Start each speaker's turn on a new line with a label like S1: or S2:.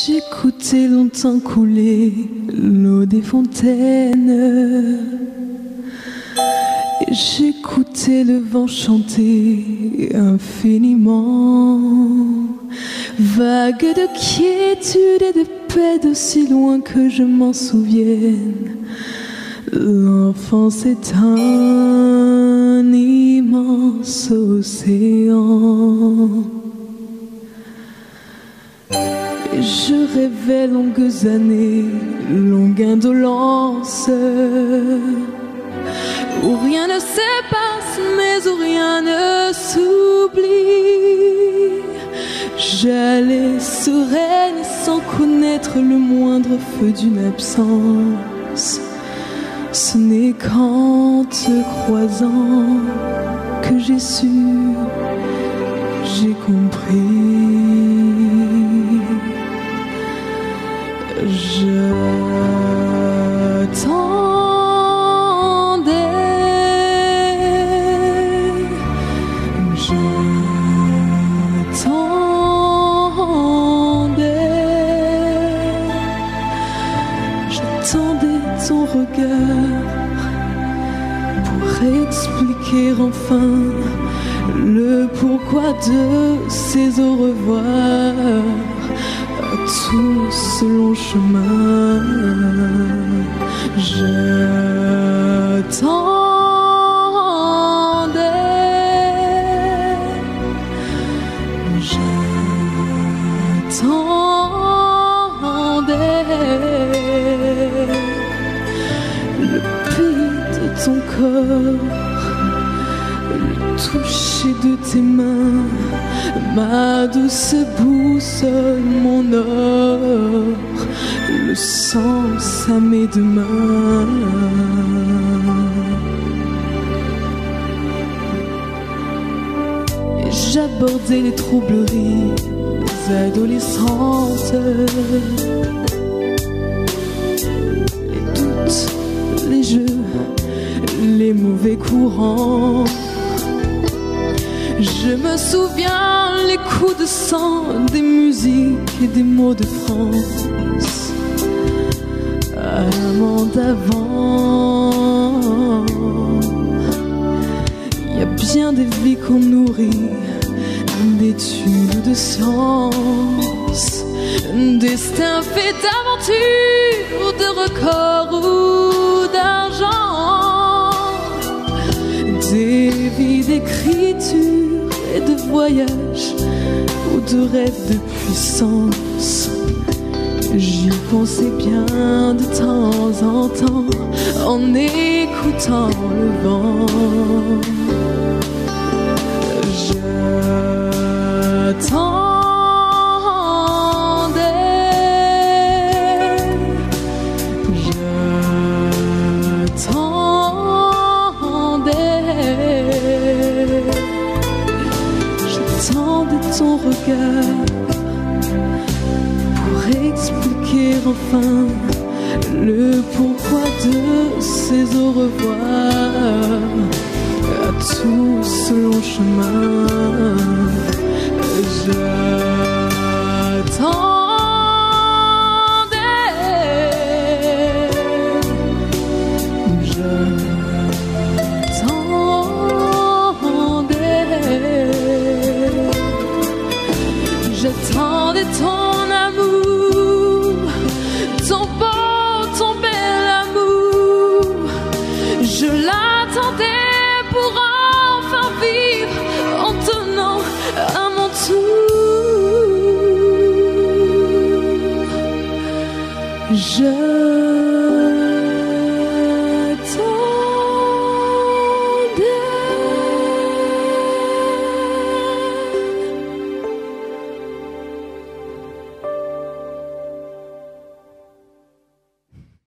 S1: J'écoutais longtemps couler l'eau des fontaines. Et j'écoutais le vent chanter infiniment. Vague de quiétude et de paix d'aussi loin que je m'en souvienne. L'enfance est un immense océan. Et je rêvais longues années, longue indolence, où rien ne s'efface, mais où rien ne s'oublie. J'allais sereine sans connaître le moindre feu d'une absence. Ce n'est qu'en te croisant que j'ai su, j'ai compris. Je t'attendais, j'attendais ton regard pour expliquer enfin le pourquoi de ces au revoir. Tout ce long chemin, je t'attendais, le pays de ton corps, le toucher de tes mains, ma douce boussole, mon or, le sens à mes deux mains. Et j'abordais les troubleries des adolescentes, les doutes, les jeux, les mauvais courants. Je me souviens les coups de sang, des musiques et des mots de France. Amant d'avant, il y a bien des vies qu'on nourrit d'études de science, destin fait d'aventures, de records ou d'argent, des vies d'écriture et de voyage ou de rêve de puissance. J'y pensais bien de temps en temps en écoutant le vent. Je t'attendais, j'attendais ton regard pour expliquer enfin le pourquoi de ces au revoir. À tout ce long chemin, j'attendais ton amour, ton beau, ton bel amour. Je l'attendais pour enfin vivre en tenant à mon tour. Je